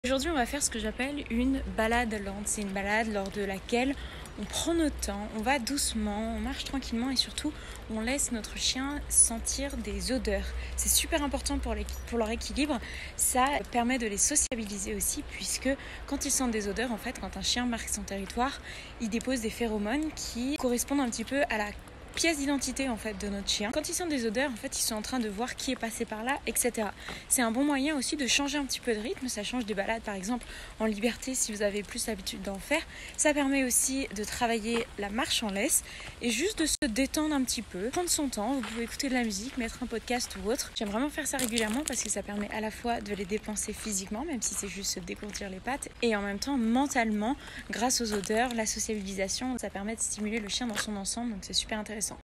Aujourd'hui, on va faire ce que j'appelle une balade lente. C'est une balade lors de laquelle on prend notre temps, on va doucement, on marche tranquillement et surtout, on laisse notre chien sentir des odeurs. C'est super important pour leur équilibre. Ça permet de les sociabiliser aussi puisque quand ils sentent des odeurs, en fait, quand un chien marque son territoire, il dépose des phéromones qui correspondent un petit peu à la pièce d'identité en fait de notre chien. Quand ils sentent des odeurs, en fait, ils sont en train de voir qui est passé par là, etc. C'est un bon moyen aussi de changer un petit peu de rythme. Ça change des balades, par exemple, en liberté si vous avez plus l'habitude d'en faire. Ça permet aussi de travailler la marche en laisse et juste de se détendre un petit peu, prendre son temps. Vous pouvez écouter de la musique, mettre un podcast ou autre. J'aime vraiment faire ça régulièrement parce que ça permet à la fois de les dépenser physiquement, même si c'est juste se dégourdir les pattes, et en même temps mentalement, grâce aux odeurs, la sociabilisation, ça permet de stimuler le chien dans son ensemble. Donc c'est super intéressant.